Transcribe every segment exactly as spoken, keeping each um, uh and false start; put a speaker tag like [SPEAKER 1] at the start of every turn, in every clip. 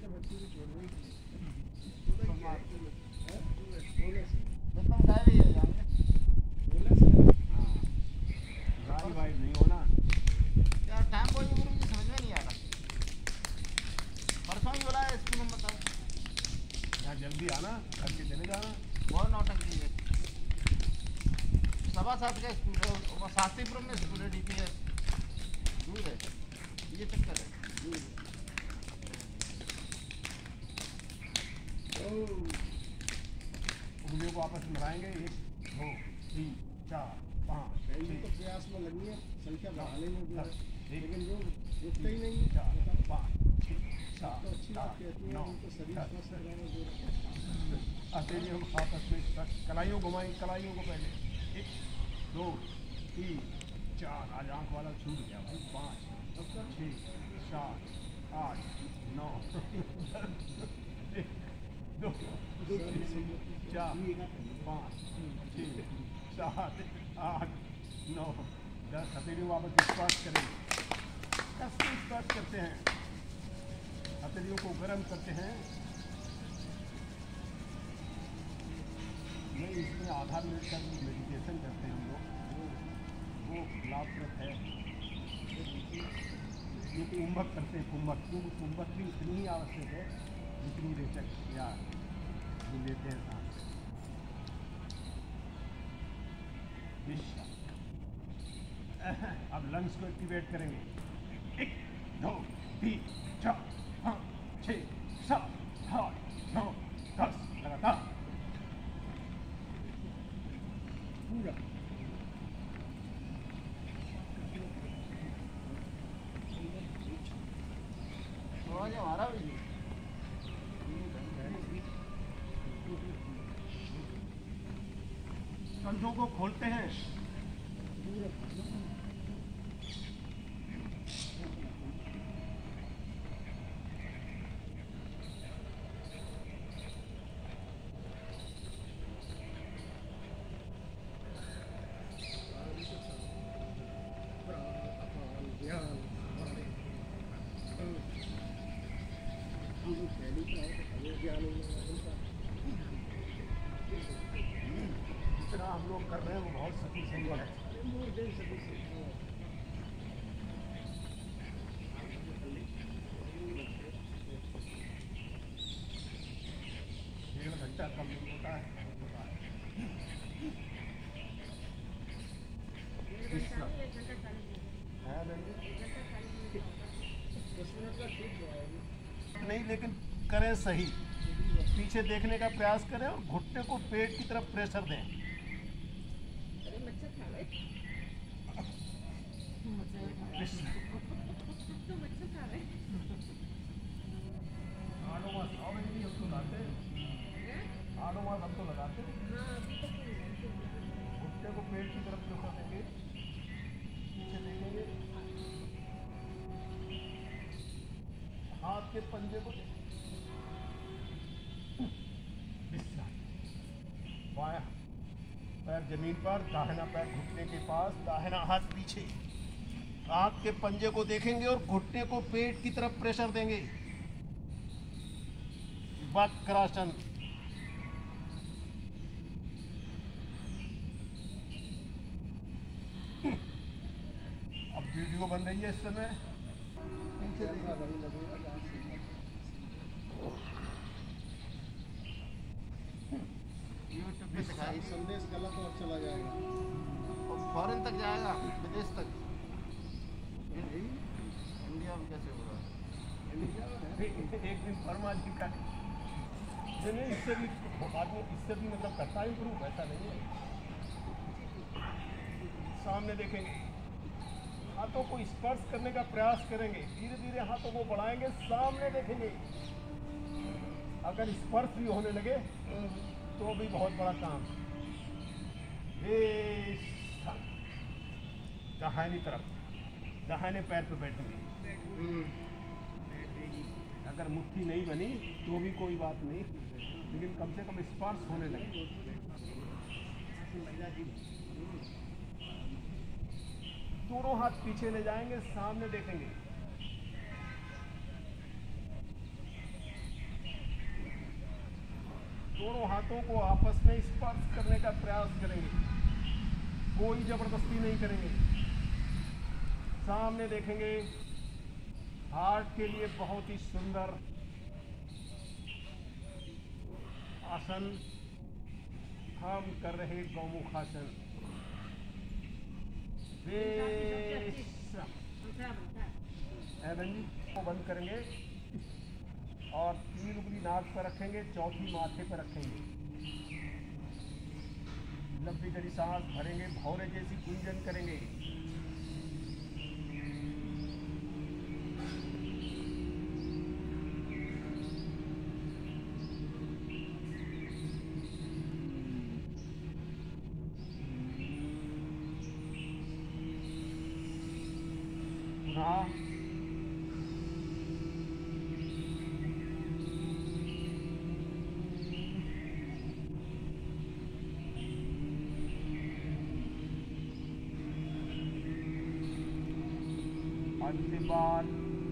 [SPEAKER 1] जल्दी आना, करके चले जाना।
[SPEAKER 2] बहुत नौटंकी है। सवा सात का स्कूल है, वो शास्त्रीपुर में स्कूल है, डीपीएस दूर है, ये चक्कर है।
[SPEAKER 1] उंगलियों को आपस में मिलाएंगे, एक दो तीन चार पाँच
[SPEAKER 3] छह तो प्रयास में लगी है संख्या बढ़ाने में भी, लेकिन जो रुकते ही नहीं।
[SPEAKER 1] चार पाँच छः सात
[SPEAKER 3] तो अच्छी बात कहती है, उनको शरीर स्वस्थ रहना जरूरी है।
[SPEAKER 1] हथेलियों को आपस में कलाइयों घुमाएंगे, कलाइयों को पहले एक दो तीन चार, आज आँख वाला छूट गया भाई, पाँच छः सात आठ नौ एक दो चार पाँच छः सात आठ नौ दस। हथेलियों वापस स्पर्श करेंगे, दस को स्पर्श करते हैं, हथेलियों को गर्म करते हैं। ये इसमें आधा मिनट का मेडिटेशन करते हैं हम लोग, वो वो लाभप्रद है। ये कुंभक करते हैं, कुंभक क्योंकि कुंभक भी उतनी ही आवश्यक है जितनी रेचक या जो लेते हैं सांस। अब लंग्स को एक्टिवेट करेंगे, एक दो तीन चार पाँच छः सात आठ नौ दस, लगातार पूरा।
[SPEAKER 2] हमारा भी
[SPEAKER 1] कंधों को खोलते हैं, जितना हम लोग कर रहे हैं वो बहुत सफिशिएंट है। डेढ़ घंटा कम होता है। नहीं, लेकिन करें सही, पीछे देखने का प्रयास करें और घुटने को पेट की तरफ प्रेशर दें। आडोमास हम तो लगाते आडोमास हम तो लगाते घुटने को पेट की तरफ प्रेशर देंगे, पीछे देखेंगे, हाथ के पंजे को बायां पैर जमीन पर, दाहिना पैर घुटने के पास, दाहिना हाथ पीछे, हाथ के पंजे को देखेंगे और घुटने को पेट की तरफ प्रेशर देंगे। वक्रासन। अब वीडियो बन रही है इस समय, पीछे
[SPEAKER 2] यूट्यूब पे दिखाई,
[SPEAKER 3] संदेश गलत और चला जाएगा,
[SPEAKER 2] फॉरेन तक जाएगा, विदेश तक। इंडिया में कैसे होगा?
[SPEAKER 1] एक दिन फरमा जी का नहीं, इससे भी आदमी इससे भी मतलब करता है इम्प्रूव, ऐसा नहीं है। सामने देखेंगे, हाथों को स्पर्श करने का प्रयास करेंगे, धीरे धीरे हाथों को बढ़ाएंगे, सामने देखेंगे। अगर स्पर्श भी होने लगे तो भी बहुत बड़ा काम। दाहिनी तरफ, दाहिने पैर पे बैठेंगे। अगर मुट्ठी नहीं बनी तो भी कोई बात नहीं, लेकिन कम से कम स्पर्श होने लगे। दोनों हाथ पीछे ले जाएंगे, सामने देखेंगे। दोनों हाथों को आपस में स्पर्श करने का प्रयास करेंगे, कोई जबरदस्ती नहीं करेंगे। सामने देखेंगे। हार्ट के लिए बहुत ही सुंदर आसन हम कर रहे गौमुखासन। जी को बंद करेंगे और तीन उंगली नाक पर रखेंगे, चौथी माथे पर रखेंगे। लंबी गहरी सांस भरेंगे, भौरे जैसी गुंजन करेंगे। हाँ अंतिम बार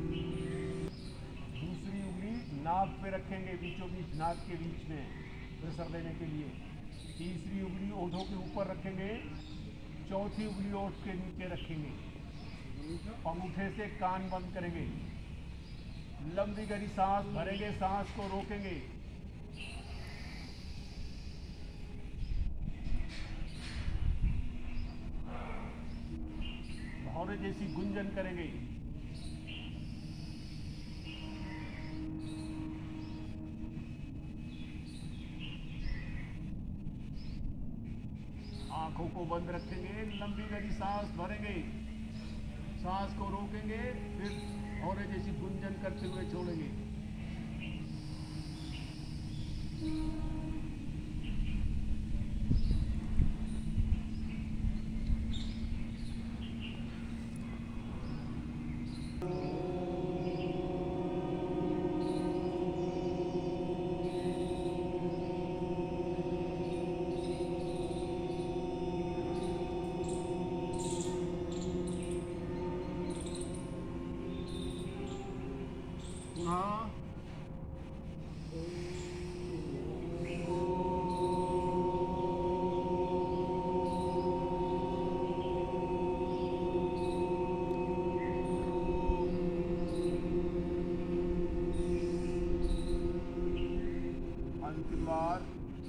[SPEAKER 1] दूसरी उंगली नाक पे रखेंगे, बीचों बीच नाक के बीच में प्रेशर देने के लिए। तीसरी उंगली ओठों के ऊपर रखेंगे, चौथी उंगली ओठ के नीचे रखेंगे। अंगूठे से कान बंद करेंगे। लंबी गहरी सांस भरेंगे, सांस को रोकेंगे। भौरे जैसी गुंजन करेंगे। आंखों को बंद रखेंगे, लंबी गहरी सांस भरेंगे, सांस को रोकेंगे, फिर भौरे जैसी गुंजन करते हुए छोड़ेंगे। हाँ अंतिम बार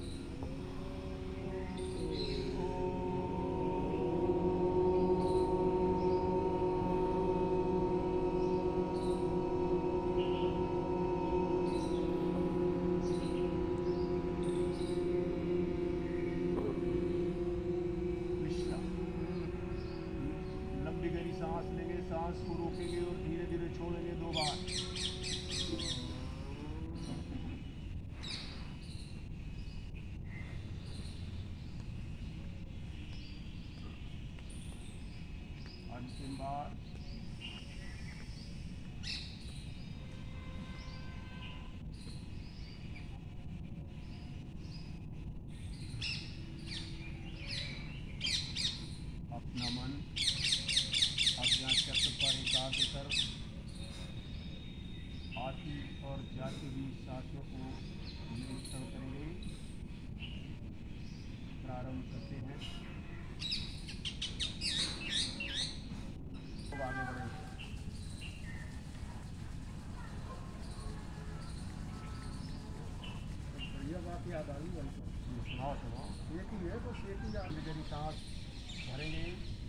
[SPEAKER 1] सांस लेंगे, सांस को रोकेंगे और धीरे धीरे छोड़ेंगे दो बार। अंतिम बार अपना मन चक्र पर एकाग्र कर आती और जाती हुई सांसों को निरीक्षण करेंगे। प्रारंभ करते हैं, तो आगे बढ़ेंगे।
[SPEAKER 3] बढ़िया बात याद आ रही है।
[SPEAKER 1] सुनाओ सुनाओ।
[SPEAKER 3] एक ही है तो एक ही याद
[SPEAKER 1] गहरी सांस भरेंगे,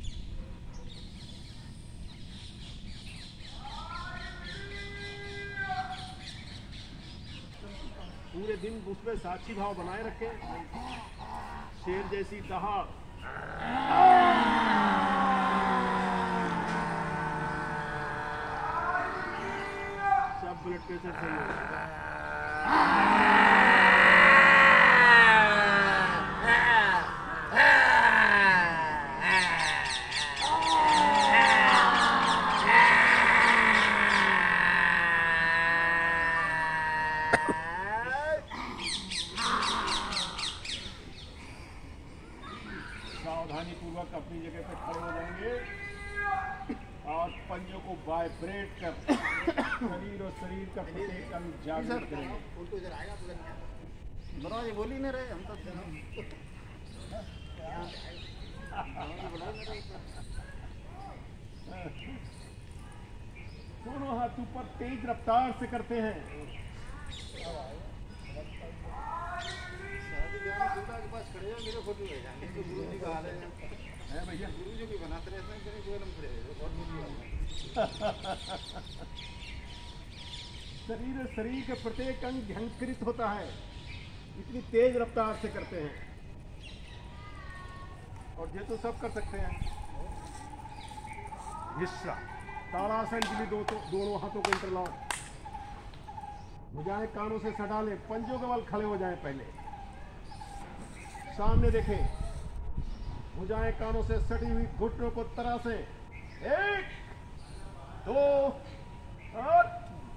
[SPEAKER 1] पूरे दिन उसमें साक्षी भाव बनाए रखें। शेर जैसी दहाड़, सब ब्लड प्रेशर सही होगा। सावधानी पूर्वक अपनी जगह पे खड़े हो जाएंगे और पंजों को वाइब्रेट कर शरीर और शरीर का प्रत्येक अंग जागृत करेंगे।
[SPEAKER 2] दरवाजे बोल ही नहीं रहे हम तो
[SPEAKER 1] दोनों हाथ ऊपर तेज रफ्तार से करते हैं।
[SPEAKER 2] शादी ब्याह में दूल्हा के पास खड़े हो मेरे फोटो ले जाएंगे तो गुरु जी का हाल है
[SPEAKER 1] है भैया,
[SPEAKER 2] गुरु जी भी बनाते रहते हैं तेरे कोई खड़े हो बहुत बुरी
[SPEAKER 1] शरीर शरीर के प्रत्येक अंग झंकृत होता है, इतनी तेज रफ्तार से करते हैं। और ये तो सब कर सकते हैं। हिस्सा ताड़ासन के लिए दो तो, दोनों हाथों को इंटरलॉक, भुजाएं कानों से सटा लें, पंजों के बल खड़े हो जाएं, पहले सामने देखें, भुजाएं कानों से सटी हुई, घुटनों को तराशें। एक दो और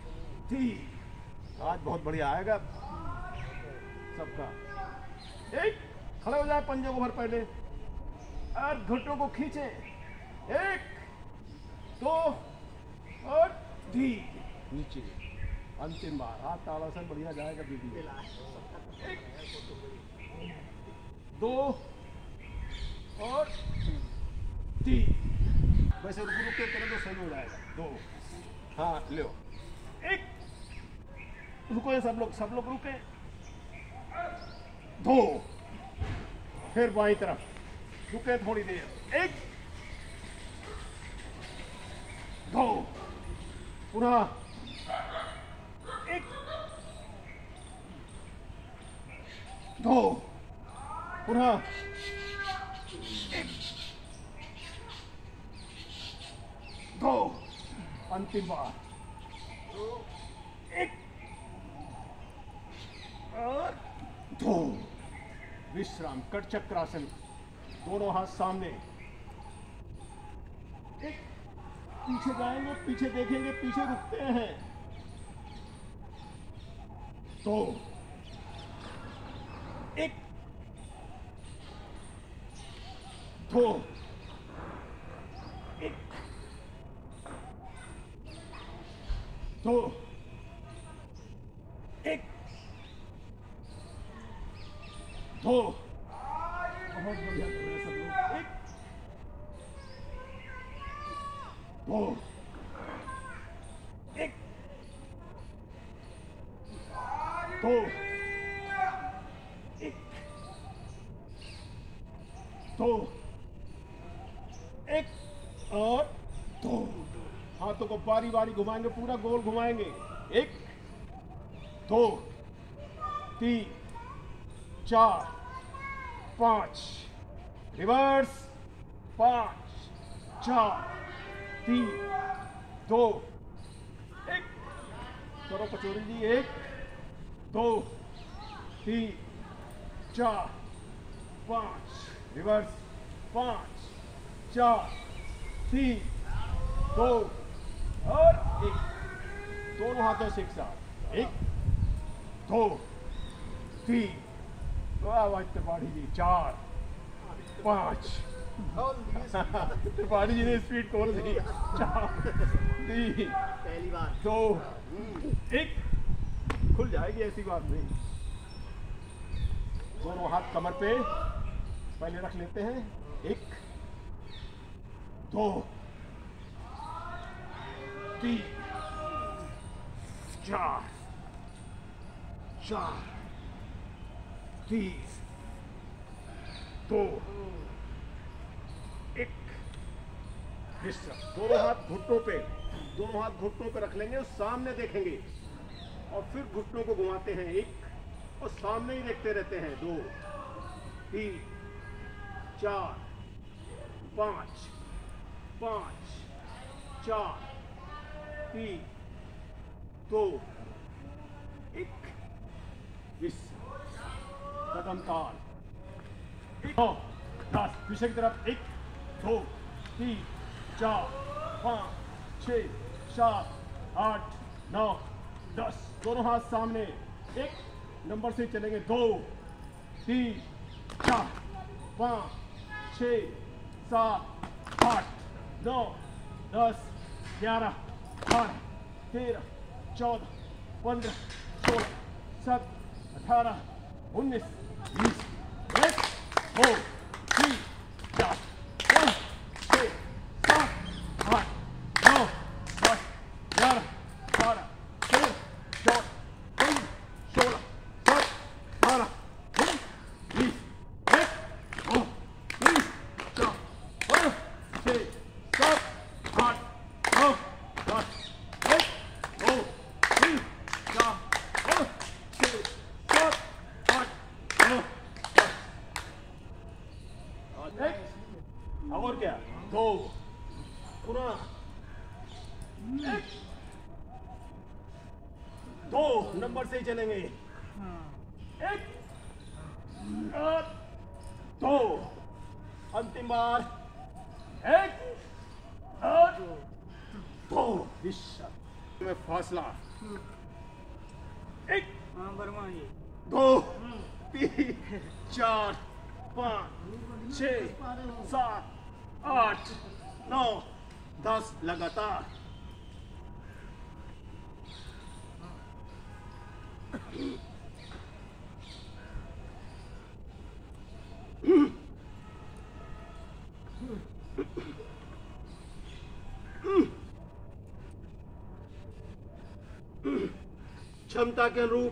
[SPEAKER 1] तीन। आज बहुत बढ़िया आएगा सबका। एक खड़े हो जाए, पंजों को भर पहले और घुटनों को खींचे। एक दो और तीन, नीचे अंतिम बार। हाथ ताड़ासन बढ़िया जाएगा दीदी। एक दो और तीन। वैसे रुक रुक के करें तो सही हो जाएगा। दो, हाँ लो, एक, रुको ये सब लोग, सब लोग रुके। दो, फिर बाईं तरफ रुके थोड़ी देर। एक दो, पुनः एक दो, पुनः एक दो, अंतिम बार एक और दो। विश्राम, कट चक्रासन, दोनों हाथ सामने। एक पीछे जाएंगे, पीछे देखेंगे, पीछे रुकते हैं। दो, एक दो, एक दो, एक दो। बहुत बढ़िया कर रहे हैं सब लोग। एक दो, एक दो, एक दो, एक और दो। हाथों को बारी बारी घुमाएंगे, पूरा गोल घुमाएंगे। एक दो तीन चार पाँच, रिवर्स, पाँच चार तीन दो एक। करो कचोरी जी। एक दो तीन चार पाँच, रिवर्स, पाँच चार तीन दो और एक। दोनों हाथों से एक साथ। एक दो तीन, त्रिपाठी जी, चार पाँच, त्रिपाठी जी ने स्पीड खोल दी। चार तीन
[SPEAKER 3] पहली बार
[SPEAKER 1] दो एक, खुल जाएगी, ऐसी बात नहीं। दोनों हाथ कमर पे पहले रख लेते हैं। एक दो तीन चार चार तीन दो एक। हिस्सा, दोनों हाथ घुटनों पे, दोनों हाथ घुटनों पे रख लेंगे और सामने देखेंगे और फिर घुटनों को घुमाते हैं। एक और सामने ही देखते रहते हैं। दो तीन चार पाँच, पाँच चार तीन दो एक। कदम ताल। एक, दस, पीछे की तरफ। एक दो तीन चार पाँच छः सात आठ नौ दस। दोनों हाथ सामने, एक नंबर से चलेंगे। दो तीन चार पाँच छः सात आठ नौ दस ग्यारह बारह तेरह चौदह पंद्रह सोलह सत्रह अठारह उन्नीस, बीस, एक, दो, तीन, चार, पाँच, छः, सात, आठ, नौ, दस, ग्यारह, बारह, तेरह, चौदह, पंद्रह, सोलह, सत्रह, अठारह, उन्नीस, बीस, एक, दो, तीन, चार, पाँच, छः, सात, आठ, नौ, दस, एक, दो, तीन, चार, पाँच, छः, सात, आठ, नौ, दस। एक, और क्या? दो, पुनः एक, दो नंबर से ही चलेंगे। एक, और दो, अंतिम बार एक और दो, इस में फासला। एक, दो, तीन, चार, पाँच, छः, सात, आठ, नौ, दस लगातार। क्षमता के अनुरूप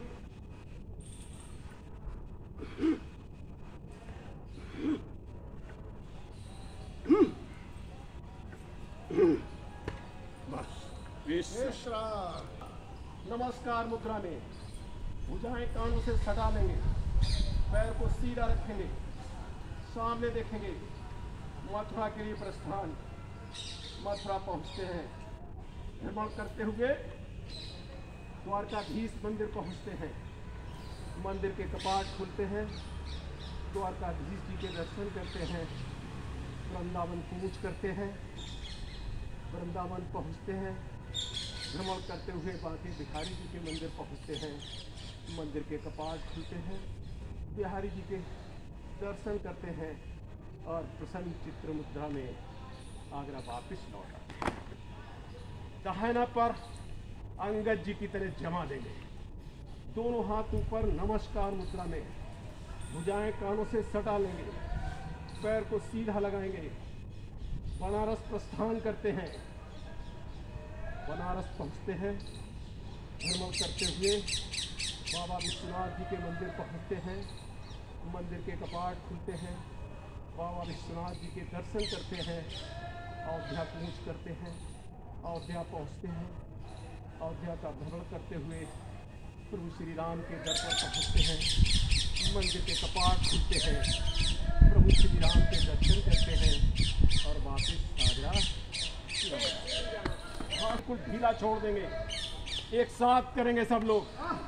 [SPEAKER 1] बस
[SPEAKER 3] विश्राम।
[SPEAKER 1] नमस्कार मुद्रा में भुजाएं कानों से सटा लेंगे, पैर को सीधा रखेंगे, सामने देखेंगे। मथुरा के लिए प्रस्थान। मथुरा पहुंचते हैं। भ्रमण करते हुए द्वारकाधीश मंदिर पहुंचते हैं। मंदिर के कपाट खुलते हैं, द्वारकाधीश जी के दर्शन करते हैं, वृंदावन कूच करते हैं, वृंदावन पहुंचते हैं। भ्रमण करते हुए बाकी बिहारी जी के मंदिर पहुंचते हैं। मंदिर के कपाट खुलते हैं, बिहारी जी के दर्शन करते हैं और प्रसन्न चित्र मुद्रा में आगरा वापस लौट आते हैं। दाहिना पर अंगद जी की तरह जमा देंगे, दोनों हाथ ऊपर नमस्कार मुद्रा में, भुजाएं कानों से सटा लेंगे, पैर को सीधा लगाएंगे। बनारस प्रस्थान करते हैं। बनारस पहुंचते हैं। भ्रमण करते हुए बाबा विश्वनाथ जी के मंदिर पहुंचते हैं। मंदिर के कपाट खुलते हैं, बाबा विश्वनाथ जी के दर्शन करते हैं, अयोध्या कूच करते हैं, अयोध्या पहुंचते हैं। अयोध्या का भ्रमण करते हुए प्रभु श्री राम के दर पर पहुँचते हैं। मंदिर के कपाट खुलते हैं, प्रभु श्री राम के दर्शन करते हैं और वापस आगरा लौट आते हैं। हाथ को ढीला छोड़ देंगे, एक साथ करेंगे सब लोग।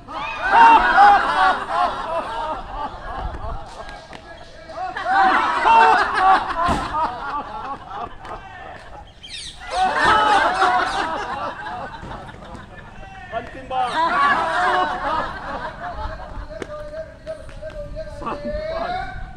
[SPEAKER 1] अंतिम बार शांत बार।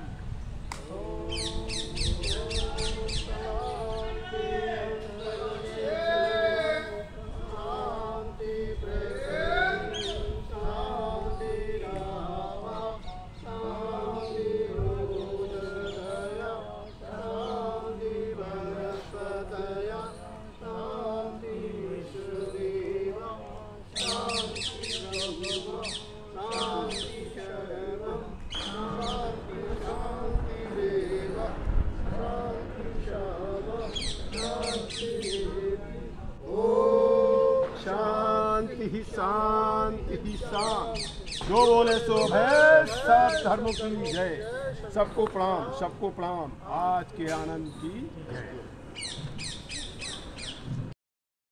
[SPEAKER 1] शांति ही शांति ही शांति। जो बोले सो है। सब धर्मों की जय। सबको प्रणाम, सबको प्रणाम। आज के आनंद की जय।